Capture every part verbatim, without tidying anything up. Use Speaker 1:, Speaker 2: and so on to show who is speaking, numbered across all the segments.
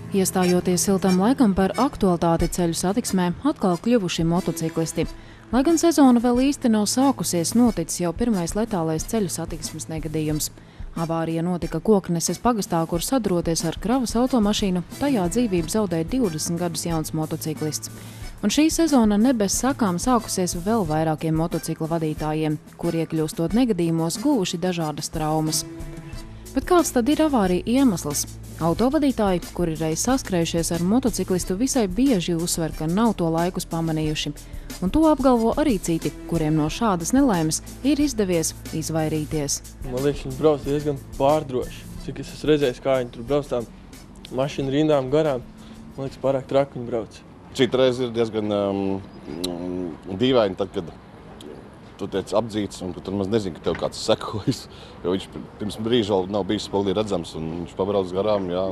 Speaker 1: Iestājoties siltam laikam par aktualitāti ceļu satiksmē, atkal kļuvuši motociklisti. Lai gan sezona vēl īsti nav sākusies, noticis jau pirmais letālais ceļu satiksmes negadījums. Avārija notika Kokneses pagastā, kur saduroties ar kravas automašīnu, tajā dzīvību zaudēja divdesmit gadus jauns motociklists. Un šī sezona ne bez sakām sākusies vēl vairākiem motocikla vadītājiem, kur iekļūstot negadījumos guvuši dažādas traumas. Bet kāds tad ir avārija iemesls? Autovadītāji, kuri reiz saskrējušies ar motociklistu, visai bieži uzsver, ka nav to laikus pamanījuši. Un to apgalvo arī citi, kuriem no šādas nelaimes ir izdevies izvairīties.
Speaker 2: Man liekas, viņi brauc diezgan pārdroši. Cik es esmu redzējis, kā viņi tur brauc tām mašīnu rindām garām, man liekas, pārāk traki viņi brauc.
Speaker 3: Šī reize ir diezgan um, dīvaini, tad, kad tu tiec apdzīts un tu maz nezini, ka tev kāds sekojas. Jo viņš pirms brīža vēl nav bijis spoglī redzams un viņš pabrauc garām. Jā,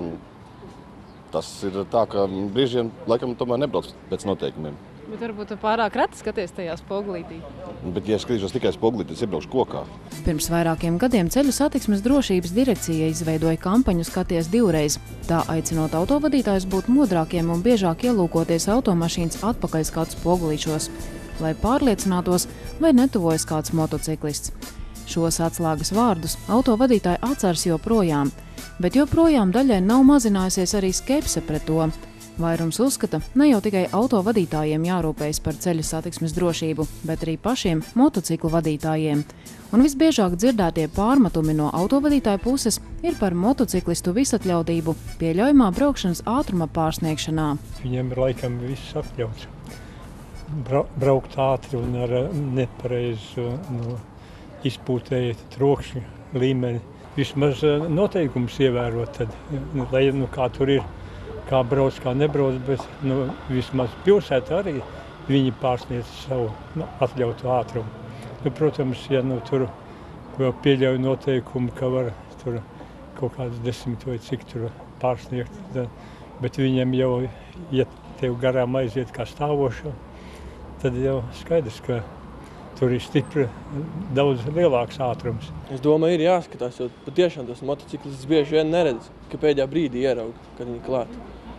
Speaker 3: tas ir tā, ka brīžiem laikam tomēr nebrauc pēc noteikumiem.
Speaker 4: Bet varbūt pārāk reti skaties tajā spoglītī.
Speaker 3: Bet, ja es skatīšos tikai spoglītī, es iebraukšu kokā.
Speaker 1: Pirms vairākiem gadiem Ceļu satiksmes drošības direkcija izveidoja kampaņu Skaties divreiz. Tā aicinot autovadītājus būt modrākiem un biežāk ielūkoties automašīnas atpakaļskatu spoglīšos, lai pārliecinātos, vai netuvojas kāds motociklists. Šos atslēgas vārdus autovadītāji atceras joprojām, bet joprojām daļai nav mazinājusies arī skepse pret to. Vairums uzskata, ne jau tikai autovadītājiem jārūpējas par ceļu satiksmes drošību, bet arī pašiem motociklu vadītājiem. Un visbiežāk dzirdētie pārmetumi no autovadītāju puses ir par motociklistu visatļautību pieļaujamā braukšanas ātruma pārsniegšanā.
Speaker 5: Viņiem ir laikam viss atļauts. Bra braukt ātri un ar nepareizu nu, izpūtējiet trokšņu līmeni. Vismaz noteikumus ievērot, tad, lai nu, kā tur ir. Kā brauc, kā nebrauc, bet nu, vismaz pilsētā arī viņi pārsniedz savu nu, atļautu ātrumu. Nu, protams, ja nu, tur vēl pieļauj noteikumu, ka var tur kaut kāds desmit vai cik tur pārsniegt, tad, bet viņiem jau, ja tev garām aiziet kā stāvošo, tad jau skaidrs, ka tur ir stipri daudz lielāks ātrums.
Speaker 2: Es domāju, ir jāskatās, jo patiešām tos motociklistus bieži vien neredz, ka pēdējā brīdī ieraug, kad viņi klāt.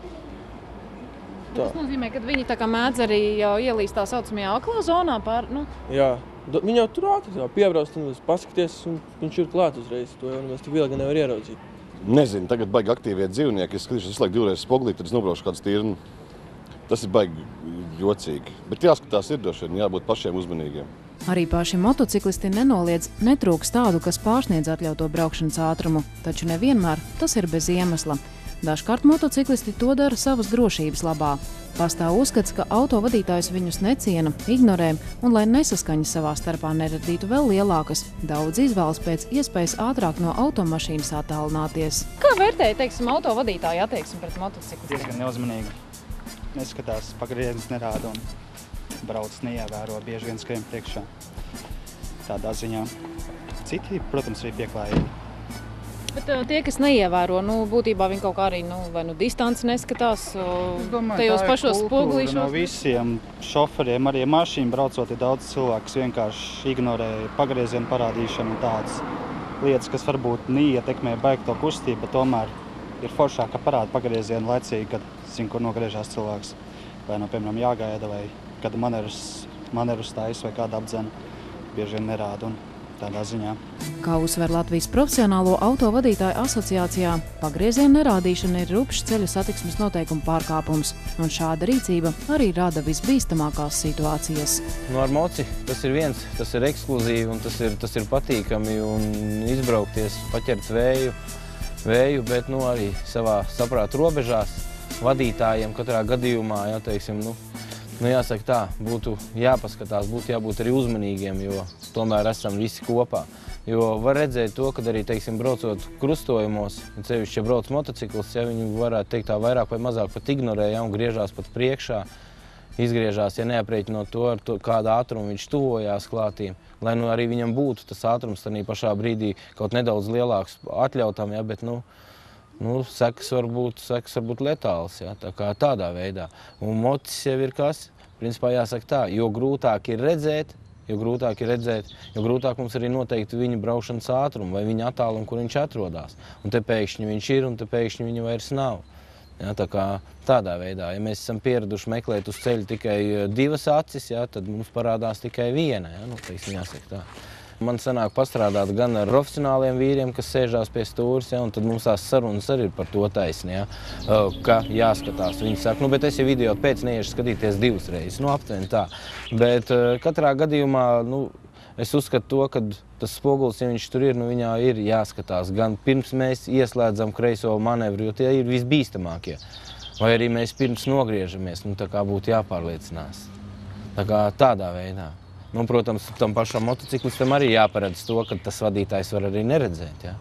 Speaker 4: Tā. Tas nozīmē, ka viņi tā kā mēdz arī jau ielīst tā saucamajā aklā zonā pār, nu?
Speaker 2: Jā, viņi jau tur ātri piebrauc, un paskaties, un viņš ir klāt uzreiz. To jau mēs tik vilgi nevar ieraudzīt.
Speaker 3: Nezinu, tagad baigi aktīvie dzīvnieki. Es skatīšos visu laiku divreiz spoglī, tad es nobraušu kāds tīrni. Tas ir baigi jocīgi. Bet jāskatās ir droši vien, jābūt pašiem uzmanīgiem.
Speaker 1: Arī paši motociklisti nenoliedz, netrūks tādu, kas pārsniedz atļauto braukšanas ātrumu, taču nevienmēr tas ir bez iemesla. Dažkārt motociklisti to dara savas drošības labā. Pastāv uzskats, ka autovadītājs viņus neciena, ignorē un, lai nesaskaņas savā starpā neradītu vēl lielākas, daudz izvēlas pēc iespējas ātrāk no automašīnas attālināties.
Speaker 4: Kā vērtēja, teiksim, autovadītāju attieksmi pret motociklistiem?
Speaker 6: Diezgan neuzmanīgi. Neskatās, pagrieziens nerāda un brauc neievēro, bieži vien skrien priekšā. Tādā ziņā. Citi, protams, arī pieklājīgi.
Speaker 4: Bet tie, kas neievēro, nu, būtībā viņi kaut kā arī, nu, vai nu distanci neskatās,
Speaker 6: domāju,
Speaker 4: tajos pašos spoglīšos.
Speaker 6: No visiem šoferiem, arī mašīnu braucot, ir daudz cilvēku, kas vienkārši ignorē pagriezienu parādīšanu un tādas lietas, kas varbūt neietekmē baigi to kustību, bet tomēr ir foršāk, ka parāda pagriezienu laicīgi, kad zina, kur nogriežās cilvēks. Vai no, piemēram, jāgaida, vai kad manerus, manerus tais vai kāda apdzena, bieži vien nerāda un tādā ziņā.
Speaker 1: Kā uzsver Latvijas profesionālo autovadītāju asociācijā, pagriezienu nerādīšana ir rupšs ceļu satiksmes noteikumu pārkāpums, un šāda rīcība arī rada visbīstamākās situācijas.
Speaker 7: Nu, ar moci tas ir viens, tas ir ekskluzīvi un tas ir, tas ir patīkami un izbraukties, paķert vēju, vēju, bet nu, arī savā saprāta robežās vadītājiem katrā gadījumā, jā, teiksim, nu, Nu, jāsaka tā, būtu jāpaskatās, būtu jābūt arī uzmanīgiem, jo tomēr esam visi kopā. Jo var redzēt to, kad arī, teiksim, braucot krustojumos, un sevišķi, ja brauc motociklis, ja viņi varētu teikt tā vairāk vai mazāk pat ignorē, ja, un griežās pat priekšā, izgriežās, ja neaprēķinot to, ar to, kādā ātrumu viņš tuvojās klātīm, lai nu arī viņam būtu tas ātrums tādā pašā brīdī kaut nedaudz lielāks atļautam, ja, bet, nu, Nu, sekas var būt, sekas var būt letāls, ja, tā kā tādā veidā. Un mocis jau ir kas, principā jāsaka tā, jo grūtāk ir redzēt, jo grūtāk ir redzēt, jo grūtāk mums arī noteikti viņa braukšanas ātrumu vai viņa attālumu, kur viņš atrodas. Un te pēkšņi viņš ir un te pēkšņi viņa vairs nav. Ja, tā kā tādā veidā, ja mēs esam pieraduši meklēt uz ceļu tikai divas acis, ja, tad mums parādās tikai viena, ja, nu, teiksim, jāsaka tā. Man sanāk pastrādāt gan ar profesionāliem vīriem, kas sēžās pie stūres, ja, un tad mums tās sarunas arī ir par to taisni, ja, ka jāskatās. Viņi saka, nu, bet es jau video pēc neiešu skatīties divas reizes, nu, aptuveni tā. Bet katrā gadījumā, nu, es uzskatu to, ka tas spogulis, ja viņš tur ir, nu viņā ir jāskatās gan pirms mēs ieslēdzam kreiso manevru, jo tie ir visbīstamākie. Vai arī mēs pirms nogriežamies, nu tā kā būtu jāpārliecinās. Tā kā tādā veidā. Nu, protams, tam pašam motociklistam arī jāparedz to, ka tas vadītājs var arī neredzēt, ja.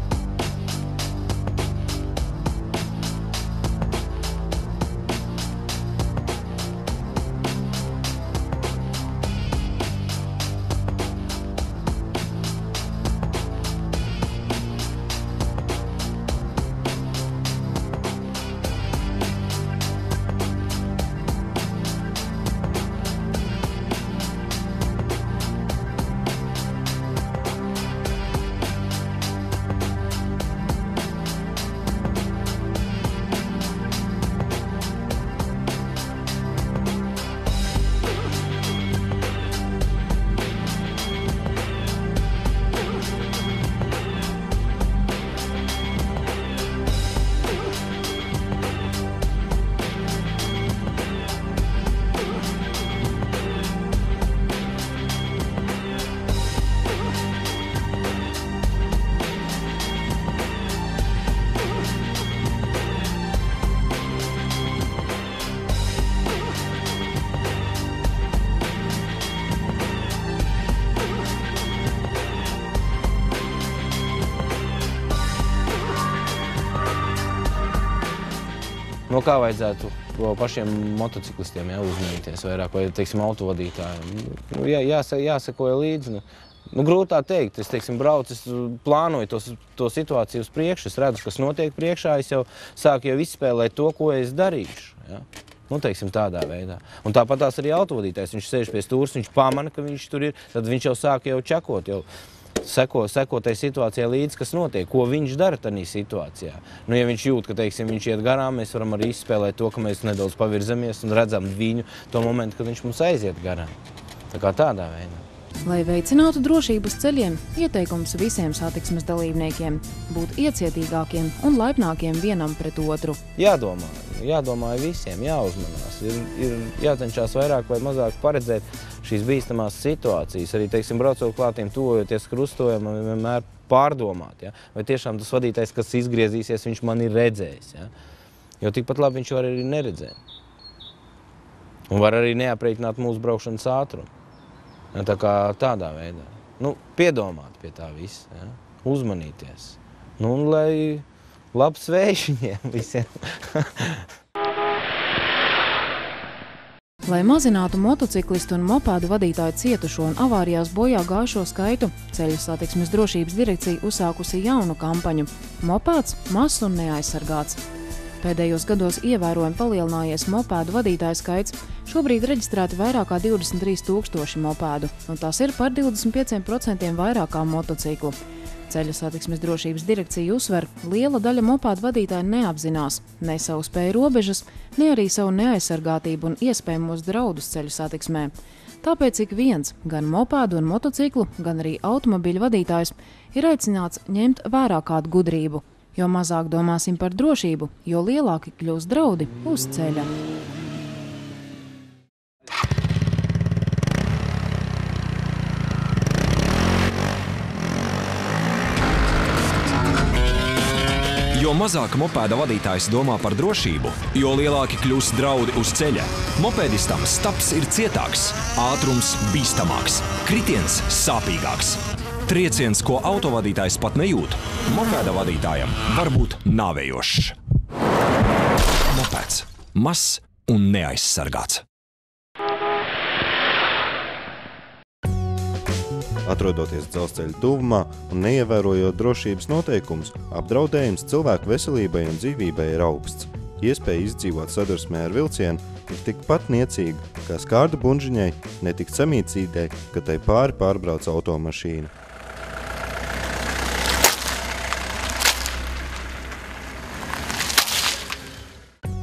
Speaker 7: No kā vajadzētu pašiem motociklistiem, ja, uzmanīties vairāk, vai, teiksim, autovadītājiem? Nu, jā, jāsa, jāsakoja līdzi. Nu, nu, grūti tā teikt. Es, teiksim, braucu, es plānoju to, to situāciju uz priekšu, es redzu, kas notiek priekšā, es jau sāku jau izspēlēt to, ko es darīšu. Ja? Nu, teiksim, tādā veidā. Un tāpat tās arī autovadītājs. Viņš sēž pie stūres, viņš pamana, ka viņš tur ir, tad viņš jau sāk jau čakot, jau seko, seko tai situācijai līdzi, kas notiek, ko viņš dara tādā situācijā. Nu, ja viņš jūt, ka, teiksim, viņš iet garām, mēs varam arī izspēlēt to, ka mēs nedaudz pavirzamies un redzam viņu to momentu, kad viņš mums aiziet garām. Tā kā tādā veidā.
Speaker 1: Lai veicinātu drošības ceļiem, ieteikums visiem satiksmes dalībniekiem – būt iecietīgākiem un laipnākiem vienam pret otru.
Speaker 7: Jādomā, jādomā visiem, jāuzmanās. Ir, ir jācenšās vairāk vai mazāk paredzēt šīs bīstamās situācijas. Arī, teiksim, braucot klātiem, tuvojoties krustojumam, vienmēr pārdomāt. Ja? Vai tiešām tas vadītājs, kas izgriezīsies, viņš man ir redzējis. Ja? Jo tikpat labi viņš var arī neredzēt. Un var arī neaprēķināt mūsu braukšanas ātrumu. Ja, tā kā tādā veidā. Nu, piedomāt pie tā visa, ja? Uzmanīties. Nu, un lai labs vējš viņiem visiem.
Speaker 1: Lai mazinātu motociklistu un mopēdu vadītāju cietušo un avārijās bojā gājušo skaitu, Ceļu satiksmes drošības direkcija uzsākusi jaunu kampaņu "Mopēds mazs un neaizsargāts". Pēdējos gados ievērojami palielinājies mopēdu vadītāju skaits. Šobrīd reģistrēti vairāk kā divdesmit trīs tūkstoši mopēdu, un tas ir par divdesmit pieciem procentiem vairāk kā motociklu. Ceļu satiksmes drošības direkcija uzsver, liela daļa mopēdu vadītāju neapzinās ne savu spēju robežas, ne arī savu neaizsargātību un iespējamos draudus ceļu satiksmē. Tāpēc ik viens, gan mopēdu un motociklu, gan arī automobiļu vadītājs, ir aicināts ņemt vērā kādu gudrību. Jo mazāk domāsim par drošību, jo lielāki kļūs draudi uz ceļa.
Speaker 8: Jo mazāk mopēda vadītājs domā par drošību, jo lielāki kļūs draudi uz ceļa. Mopēdistam stabs ir cietāks, ātrums bīstamāks, kritiens sāpīgāks. Trieciens, ko autovadītājs pat nejūt, mopēda vadītājam var būt nāvējošs. Mopēds – mazs un neaizsargāts.
Speaker 9: Atrodoties dzelzceļa tuvumā un neievērojot drošības noteikumus, apdraudējums cilvēku veselībai un dzīvībai ir augsts. Iespēja izdzīvot sadursmē ar vilcienu ir tikpat niecīga, kā skārda bunžiņai netikt samīcīgai, ka tai pāri pārbrauc automašīna.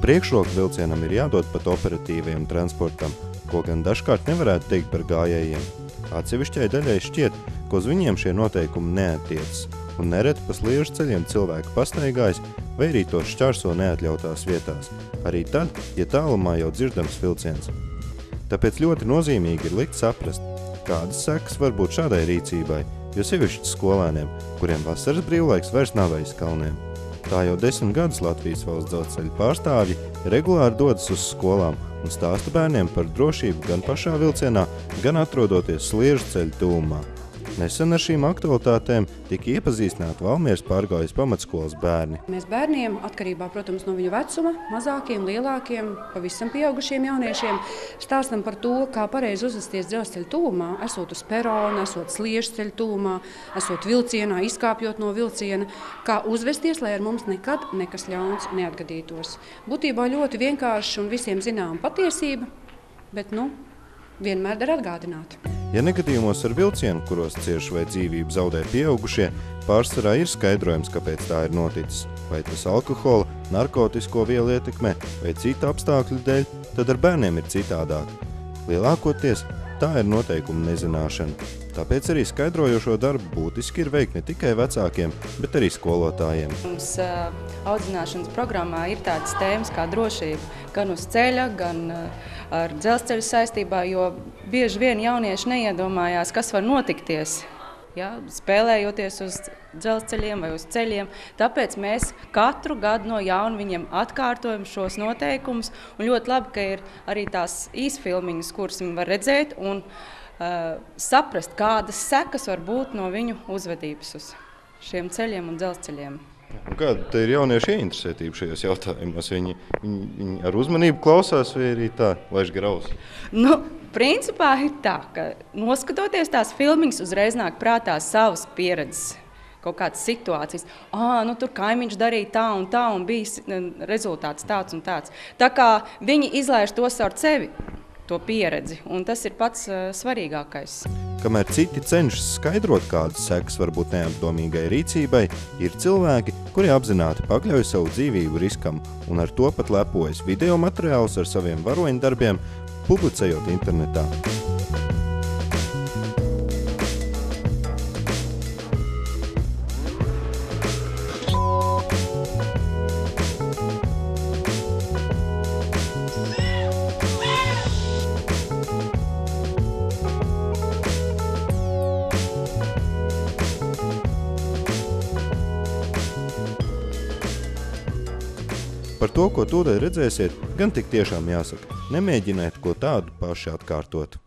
Speaker 9: Priekšroka vilcienam ir jādod pat operatīvajam transportam, ko gan dažkārt nevarētu teikt par gājējiem. Atsevišķai daļai šķiet, ka uz viņiem šie noteikumi neattiecas, un nereti pa sliežu ceļiem cilvēki pastaigājas vai arī tos šķērso neatļautās vietās, arī tad, ja tālumā jau dzirdams vilciens. Tāpēc ļoti nozīmīgi ir likt saprast, kādas sekas var būt šādai rīcībai, jo sevišķi skolēniem, kuriem vasaras brīvlaiks vairs nav aiz kalniem. Tā jau desmit gadus Latvijas valsts dzelzceļa pārstāvji regulāri dodas uz skolām un stāsta bērniem par drošību gan pašā vilcienā, gan atrodoties sliežu ceļu tuvumā. Nesen ar šīm aktualitātēm tika iepazīstināti Valmieras Pārgājas pamatskolas bērni.
Speaker 10: Mēs bērniem, atkarībā, protams, no viņu vecuma, mazākiem, lielākiem, pavisam pieaugušiem jauniešiem, stāstam par to, kā pareizi uzvesties dzelzceļa tuvumā, esot uz perona, esot sliežu ceļu tuvumā, esot vilcienā, izkāpjot no vilciena, kā uzvesties, lai ar mums nekad nekas ļauns neatgadītos. Būtībā ļoti vienkārši un visiem zinām patiesība, bet, nu, vienmēr dar atgādināt.
Speaker 9: Ja negadījumos ar vilcienu, kuros cieši vai dzīvību zaudē pieaugušie, pārsvarā ir skaidrojums, kāpēc tā ir noticis. Vai tas alkohola, narkotisko vielu ietekmē vai cita apstākļu dēļ, tad ar bērniem ir citādāk. Lielākoties tā ir noteikuma nezināšana. Tāpēc arī skaidrojošo darbu būtiski ir veikt ne tikai vecākiem, bet arī skolotājiem.
Speaker 11: Mums uh, audzināšanas programmā ir tādas tēmas kā drošība gan uz ceļa, gan uh, ar dzelzceļu saistībā, jo bieži vien jaunieši neiedomājās, kas var notikties, ja, spēlējoties uz dzelzceļiem vai uz ceļiem. Tāpēc mēs katru gadu no jauna viņiem atkārtojam šos noteikumus, un ļoti labi, ka ir arī tās īsfilmiņas, kuras viņi var redzēt un uh, saprast, kādas sekas var būt no viņu uzvedības uz šiem ceļiem un dzelzceļiem.
Speaker 9: Un kāda te ir jauniešu ieinteresētība šajos jautājumos? Viņi, viņi, viņi ar uzmanību klausās vai arī tā, laiž graus?
Speaker 11: Nu, principā ir tā, ka noskatoties tās filmiņas, uzreiz nāk prātā savas pieredzes, kaut kādas situācijas. Ā, nu tur kaimiņš darīja tā un tā un bija rezultāts tāds un tāds. Tā kā viņi izlaiž to caur sevi, to pieredzi, un tas ir pats uh, svarīgākais.
Speaker 9: Kamēr citi cenšas skaidrot, kādas sekas var būt neapdomīgai rīcībai, ir cilvēki, kuri apzināti pakļauj savu dzīvību riskam un ar to pat lepojas video materiālus ar saviem varoņdarbiem, publicējot internetā. Par to, ko tūdei redzēsiet, gan tik tiešām jāsaka, nemēģiniet ko tādu paši atkārtot.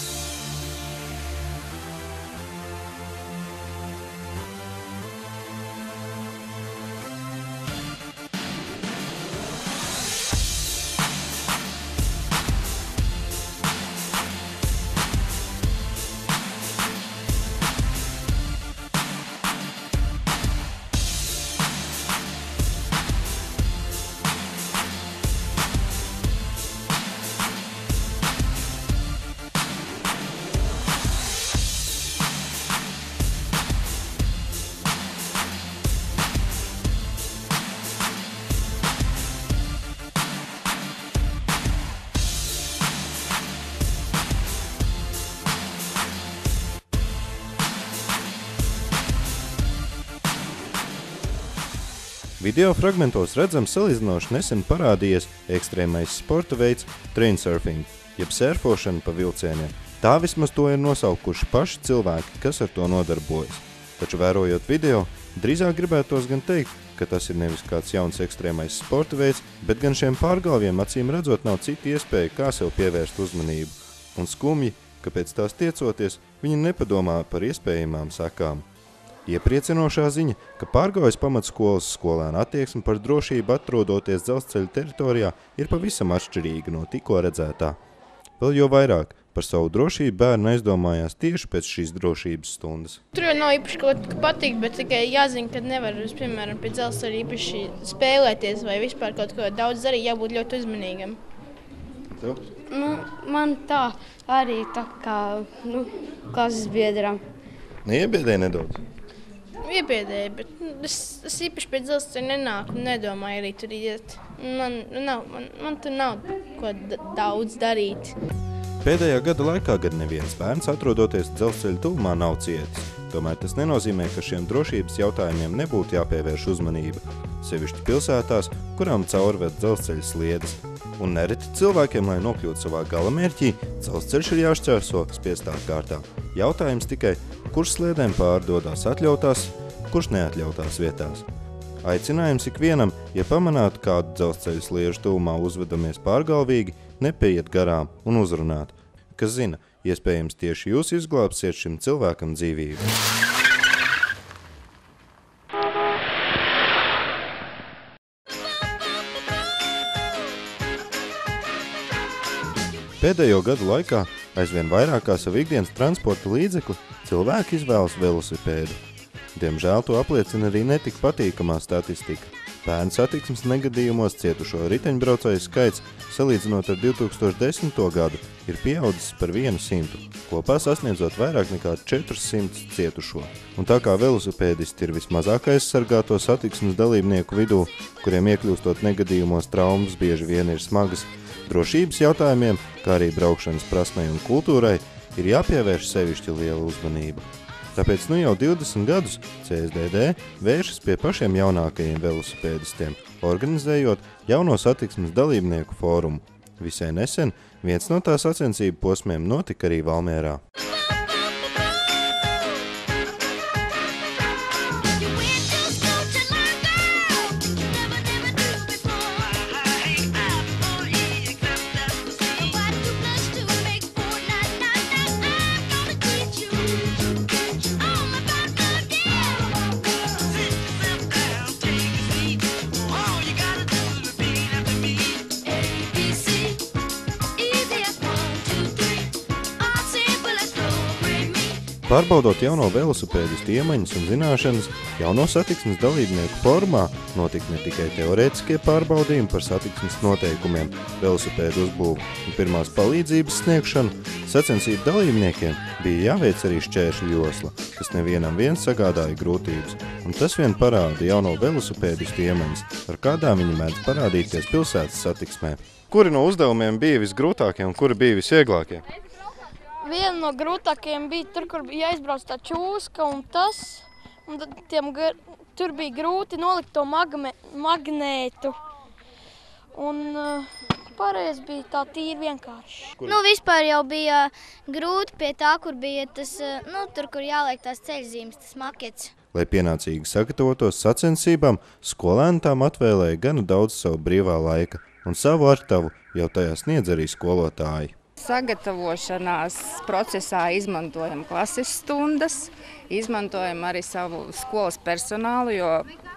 Speaker 9: Video fragmentos redzams salīdzinoši nesen parādījies ekstrēmais sporta veids trainsurfing, jeb sērfošana pa vilcieniem. Tā vismaz to ir nosaukuši paši cilvēki, kas ar to nodarbojas. Taču vērojot video, drīzāk gribētos gan teikt, ka tas ir nevis kāds jauns ekstrēmais sporta veids, bet gan šiem pārgalviem acīm redzot nav cita iespēja, kā sev pievērst uzmanību. Un skumji, ka pēc tās tiecoties, viņi nepadomā par iespējamām sekām. Iepriecinošā ziņa, ka Pārgājas pamatskolas skolēnu attieksme par drošību atrodoties dzelzceļa teritorijā ir pavisam atšķirīga no tikko redzētā. Vēl jo vairāk par savu drošību bērni aizdomājās tieši pēc šīs drošības stundas.
Speaker 12: Tur jau nav īpaši kaut kā patīk, bet tikai jāzina, ka nevar, piemēram, pie dzelzceļa īpaši spēlēties vai vispār kaut ko daudz darīt, jābūt ļoti uzmanīgam.
Speaker 13: Tev? Nu, man tā arī tā kā nu, klases biedram.
Speaker 9: Neiebiedēja nedaudz?
Speaker 12: iebiedēja, bet es, es īpaši pēc dzelzceļa nenāku un nedomāju arī tur iet. Man, nav, man, man tur nav ko daudz darīt.
Speaker 9: Pēdējā gada laikā gan neviens bērns, atrodoties dzelzceļa tuvumā, nav cietis. Tomēr tas nenozīmē, ka šiem drošības jautājumiem nebūtu jāpievērš uzmanība. Sevišķi pilsētās, kurām caurved dzelzceļa sliedes. Un nereti cilvēkiem, lai nokļūtu savā galamērķī, dzelzceļš ir jāšķērso spiestā kārtā. Jautājums tikai, kurš sliedēm pārdodās atļautās, kurš neatļautās vietās. Aicinājums ikvienam, ja pamanātu kādu dzelzceļa sliežu tuvumā uzvedamies pārgalvīgi, nepaiet garām un uzrunāt. Kas zina, iespējams tieši jūs izglābsiet šim cilvēkam dzīvību. Pēdējo gadu laikā aizvien vairāk kā savu ikdienas transporta līdzekli cilvēki izvēlas velosipēdu. Diemžēl to apliecina arī netik patīkamā statistika. Bērnu satiksmes negadījumos cietušo riteņbraucēju skaits, salīdzinot ar divi tūkstoši desmito gadu, ir pieaudzis par vienu simtu, kopā sasniedzot vairāk nekā četrus simtus cietušo. Un tā kā velosipēdisti ir vismazāk aizsargāto satiksmes dalībnieku vidū, kuriem iekļūstot negadījumos traumas bieži vien ir smagas, drošības jautājumiem, kā arī braukšanas prasmei un kultūrai, ir jāpievērš sevišķi liela uzmanība. Tāpēc nu jau divdesmit gadus C S D D vēršas pie pašiem jaunākajiem velosipēdistiem, organizējot jauno satiksmes dalībnieku fórumu. Visai nesen viens no tā sacensību posmiem notika arī Valmierā. Pārbaudot jauno velosipēdistu iemaņas un zināšanas, jauno satiksmes dalībnieku formā notika ne tikai teorētiskie pārbaudījumi par satiksmes noteikumiem, velosipēdu uzbūvu un pirmās palīdzības sniegšanu, sacensību dalībniekiem bija jāveic arī šķēršļu josla, kas nevienam viens sagādāja grūtības. Un tas vien parāda jauno velosipēdistu iemaņas, ar kādām viņi mēdz parādīties pilsētas satiksmē. Kuri no uzdevumiem bija visgrūtākie un kuri bija visvieglākie?
Speaker 12: Viena no grūtākajiem bija tur, kur bija jāizbrauc tā čūska un tas. Un tiem, tur bija grūti nolikt to magme, magnētu. Un uh, pārējais bija tā tīri vienkārši.
Speaker 13: Nu, vispār jau bija grūti pie tā, kur bija tas, nu, tur, kur jāliek tās ceļzīmes, tas makets.
Speaker 9: Lai pienācīgi sagatavotos sacensībām, skolēni tām atvēlēja gana daudz savu brīvā laika, un savu artavu jau tajā sniedz arī skolotāji.
Speaker 14: Sagatavošanās procesā izmantojam klases stundas, izmantojam arī savu skolas personālu, jo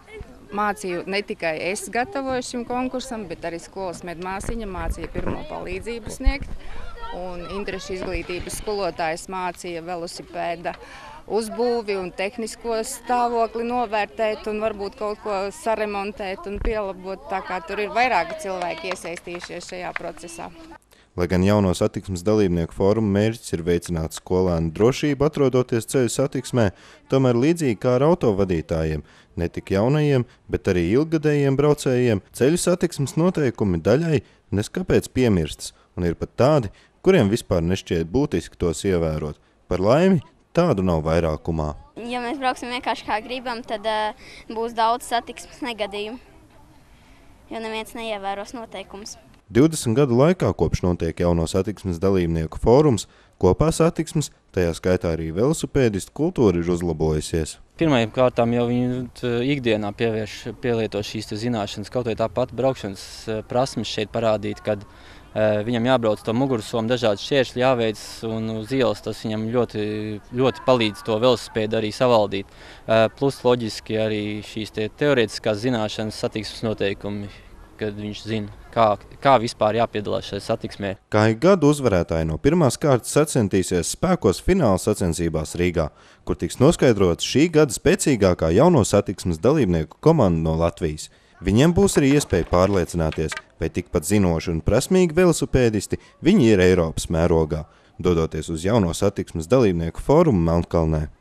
Speaker 14: mācīju ne tikai es gatavoju šim konkursam, bet arī skolas medmāsiņa mācīja pirmo palīdzību sniegt. Un interešu izglītības skolotājs mācīja velosipēda uzbūvi un tehnisko stāvokli novērtēt un varbūt kaut ko saremontēt un pielabot, tā kā tur ir vairāki cilvēki iesaistījušies šajā procesā.
Speaker 9: Lai gan jauno satiksmes dalībnieku fóruma mērķis ir veicināt skolēnu drošību atrodoties ceļu satiksmē, tomēr līdzīgi kā ar autovadītājiem, ne tik jaunajiem, bet arī ilggadējiem braucējiem, ceļu satiksmes noteikumi daļai neskapēc piemirstas un ir pat tādi, kuriem vispār nešķiet būtiski tos ievērot. Par laimi, tādu nav vairākumā.
Speaker 13: Ja mēs brauksim vienkārši kā gribam, tad uh, būs daudz satiksmes negadījumu, jo neviens neievēros noteikumus.
Speaker 9: divdesmit gadu laikā, kopš notiek jauno satiksmes dalībnieku fórums, kopā satiksmes, tajā skaitā arī velosipēdistu kultūra ir uzlabojusies.
Speaker 7: Pirmajām kārtām jau viņi ikdienā pievērš, pielieto šīs zināšanas, kaut vai tāpat braukšanas prasmes šeit parādīt, kad uh, viņam jābrauc to mugursomu, dažādi šķēršļi jāveic un uz ielas tas viņam ļoti, ļoti palīdz to velosipēdu arī savaldīt. Uh, plus loģiski arī šīs te teorētiskās zināšanas satiksmes noteikumi, kad viņš zina, kā, kā vispār jāpiedalās šajā satiksmē.
Speaker 9: Kā ik gadu uzvarētāji no pirmās kārtas sacentīsies spēkos fināla sacensībās Rīgā, kur tiks noskaidrots šī gada spēcīgākā jauno satiksmes dalībnieku komanda no Latvijas. Viņiem būs arī iespēja pārliecināties, vai tikpat zinoši un prasmīgi velosipēdisti viņi ir Eiropas mērogā, dodoties uz jauno satiksmes dalībnieku fórumu Melnkalnē.